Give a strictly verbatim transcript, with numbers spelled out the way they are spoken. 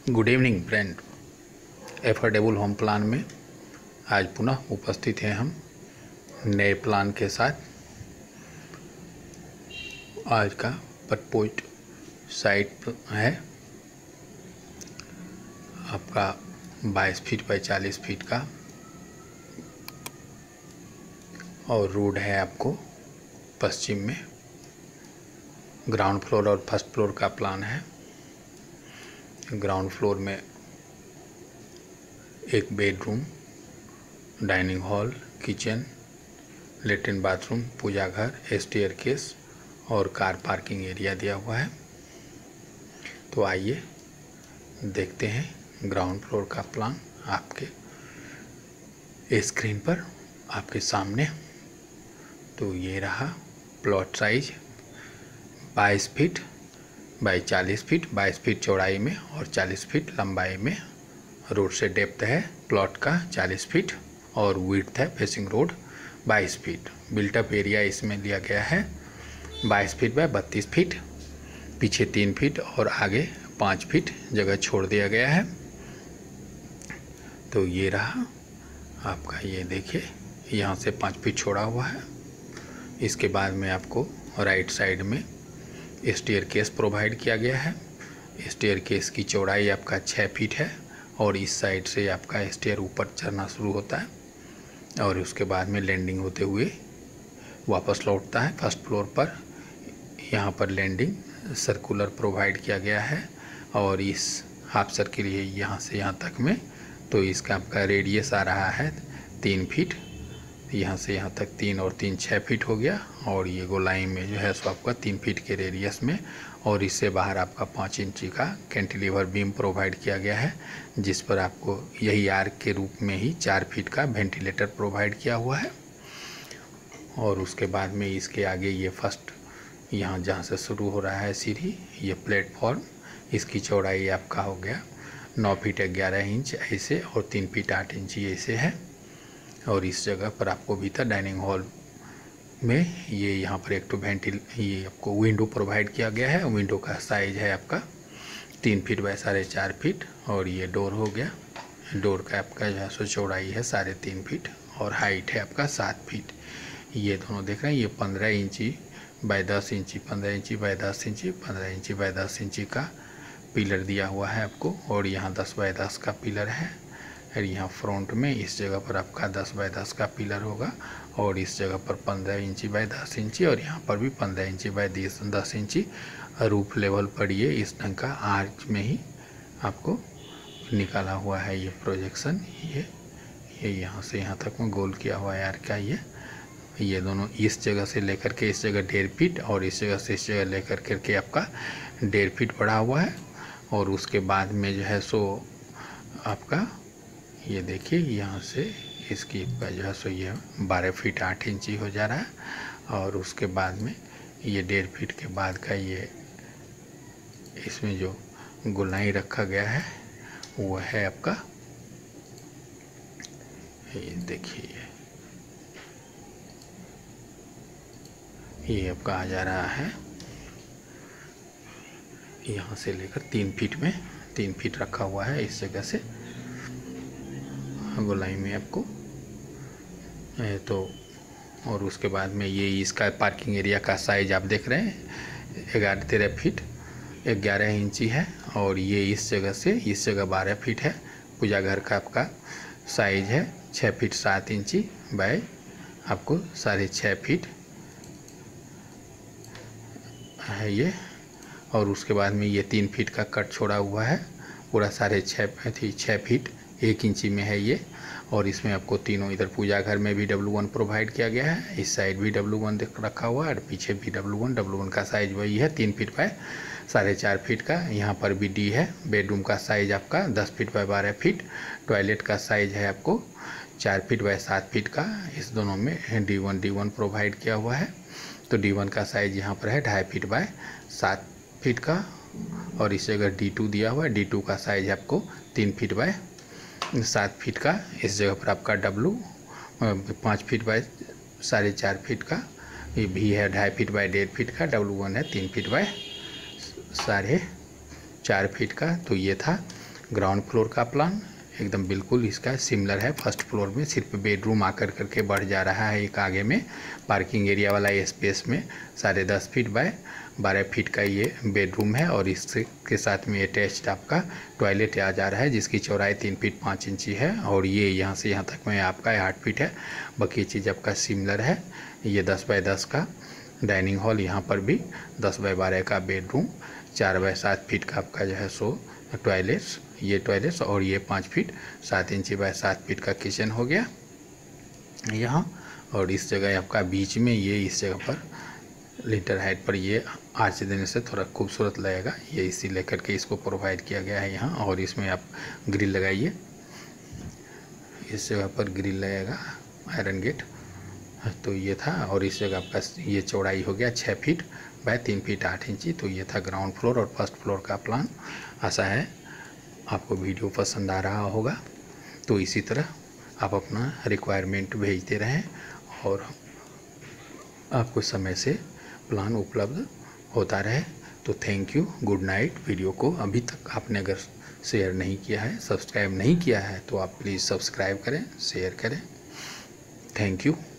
Good evening friend. Affordable home plan में आज पुनः उपस्थित हैं हम नए प्लान के साथ। आज का प्रपोज्ड साइट है आपका बाईस फीट बाई चालीस फीट का और रोड है आपको पश्चिम में। ग्राउंड फ्लोर और फर्स्ट फ्लोर का प्लान है। ग्राउंड फ्लोर में एक bedroom, dining hall, kitchen, latrine bathroom, पूजा घर, स्टेयरकेस और कार पार्किंग एरिया दिया हुआ है। तो आइए देखते हैं ग्राउंड फ्लोर का प्लान आपके स्क्रीन पर आपके सामने। तो ये रहा प्लॉट साइज बाईस फीट बाई चालीस फीट, बाईस फीट चौड़ाई में और चालीस फीट लंबाई में। रोड से डेप्थ है प्लॉट का चालीस फीट और विड्थ है फेसिंग रोड बाईस फीट। बिल्टअप एरिया इसमें लिया गया है बाईस फीट बाय बत्तीस फीट। पीछे तीन फीट और आगे पाँच फीट जगह छोड़ दिया गया है। तो ये रहा आपका, ये देखिए यहाँ से पाँच फीट छोड़ा हुआ है। इसके बाद में आपको राइट साइड में स्टेयरकेस प्रोवाइड किया गया है। स्टेयरकेस की चौड़ाई आपका छः फीट है और इस साइड से आपका स्टेयर ऊपर चढ़ना शुरू होता है और उसके बाद में लैंडिंग होते हुए वापस लौटता है फर्स्ट फ्लोर पर। यहाँ पर लैंडिंग सर्कुलर प्रोवाइड किया गया है और इस हाफ सर्किल ये यहाँ से यहाँ तक में। तो इसका आपका रेडियस आ रहा है तीन फीट। यहाँ से यहाँ तक तीन और तीन छः फीट हो गया और ये गोलाई में जो है सो आपका तीन फीट के रेडियस में। और इससे बाहर आपका पाँच इंची का कैंटिलीवर बीम प्रोवाइड किया गया है जिस पर आपको यही आर्क के रूप में ही चार फीट का वेंटिलेटर प्रोवाइड किया हुआ है। और उसके बाद में इसके आगे ये फर्स्ट यहाँ जहाँ से शुरू हो रहा है सीढ़ी, ये प्लेटफॉर्म, इसकी चौड़ाई आपका हो गया नौ फीट ग्यारह इंच ऐसे और तीन फीट आठ इंची ऐसे है। और इस जगह पर आपको भीतर डाइनिंग हॉल में ये यहाँ पर एक तो वेंटिल ये आपको विंडो प्रोवाइड किया गया है। विंडो का साइज है आपका तीन फीट बाय साढ़े चार फीट और ये डोर हो गया। डोर का आपका जो है सो चौड़ाई है साढ़े तीन फीट और हाइट है आपका सात फीट। ये दोनों देख रहे हैं, ये पंद्रह इंची बाय दस इंची, पंद्रह इंची बाय दस इंची, पंद्रह इंची बाय दस इंची का पिलर दिया हुआ है आपको। और यहाँ दस बाय दस का पिलर है और यहाँ फ्रंट में इस जगह पर आपका दस बाय दस का पिलर होगा और इस जगह पर पंद्रह इंची बाय दस इंची और यहाँ पर भी पंद्रह इंची बाय दस इंची रूफ लेवल पर ये इस ढंग का आर्च में ही आपको निकाला हुआ है। ये प्रोजेक्शन ये ये यहाँ से यहाँ तक में गोल किया हुआ है आर्च का। ये ये दोनों इस जगह से लेकर के इस जगह डेढ़ फीट और इस जगह से इस जगह लेकर करके आपका डेढ़ फीट बढ़ा हुआ है। और उसके बाद में जो है सो आपका ये देखिए यहाँ से इसकी जो है सो ये बारह फीट आठ इंची हो जा रहा है। और उसके बाद में ये डेढ़ फीट के बाद का ये इसमें जो गोलाई रखा गया है वो है आपका, ये देखिए ये आपका आ जा रहा है यहाँ से लेकर तीन फीट में, तीन फीट रखा हुआ है इस जगह से गोलाई में आपको। तो और उसके बाद में ये इसका पार्किंग एरिया का साइज आप देख रहे हैं ग्यारह तेरह फीट ग्यारह इंची है और ये इस जगह से इस जगह बारह फीट है। पूजा घर का आपका साइज है छः फीट सात इंची बाय आपको साढ़े छः फीट है ये। और उसके बाद में ये तीन फीट का कट छोड़ा हुआ है पूरा साढ़े छः थी छः फीट एक इंची में है ये। और इसमें आपको तीनों इधर पूजा घर में भी डब्लू वन प्रोवाइड किया गया है, इस साइड भी डब्लू वन रखा हुआ है और पीछे भी डब्लू वन डब्लू वन का साइज वही है तीन फीट बाय साढ़े चार फीट का। यहाँ पर भी डी है। बेडरूम का साइज आपका दस फीट बाय बारह फीट। टॉयलेट का साइज है आपको चार फीट बाय सात फीट का। इस दोनों में D one D one provide किया हुआ है। तो डी वन का साइज यहाँ पर है ढाई फीट बाय सात फीट का और इस जगह डी टू दिया हुआ है। डी टू का साइज आपको तीन फीट बाय सात फीट का। इस जगह पर आपका डब्लू पाँच फीट बाय साढ़े चार फीट का ये भी है, ढाई फीट बाय डेढ़ फीट का। डब्लू वन है तीन फीट बाय साढ़े चार फीट का। तो ये था ग्राउंड फ्लोर का प्लान एकदम बिल्कुल इसका सिमिलर है फर्स्ट फ्लोर में, सिर्फ बेडरूम आकर करके बढ़ जा रहा है एक आगे में। पार्किंग एरिया वाला स्पेस में साढ़े दस फीट बाय बारह फीट का ये बेडरूम है और इसके साथ में अटैच्ड आपका टॉयलेट आ जा रहा है जिसकी चौड़ाई तीन फीट पाँच इंची है और ये यहाँ से यहाँ तक में आपका आठ फीट है। बाकी चीज़ आपका सिमिलर है। ये दस बाय दस का डाइनिंग हॉल, यहाँ पर भी दस बाय बारह का बेडरूम, चार बाय सात फीट का आपका जो है सो टॉयलेट्स, ये टॉयलेट्स और ये पाँच फीट सात इंची बाय सात फीट का किचन हो गया यहाँ। और इस जगह आपका बीच में ये इस जगह पर लिंटर हाइट पर ये आर्च देने से थोड़ा खूबसूरत लगेगा, ये इसी लेकर के इसको प्रोवाइड किया गया है यहाँ। और इसमें आप ग्रिल लगाइए, इस जगह पर ग्रिल लगेगा आयरन गेट, तो ये था। और इस जगह आपका ये चौड़ाई हो गया छः फीट बाय तीन फीट आठ इंची। तो ये था ग्राउंड फ्लोर और फर्स्ट फ्लोर का प्लान। आशा है आपको वीडियो पसंद आ रहा होगा। तो इसी तरह आप अपना रिक्वायरमेंट भेजते रहें और आपको समय से प्लान उपलब्ध होता रहे। तो thank you, good night. Video को अभी तक आपने अगर शेयर नहीं किया है, सब्सक्राइब नहीं किया है तो आप प्लीज़ सब्सक्राइब करें, शेयर करें। Thank you.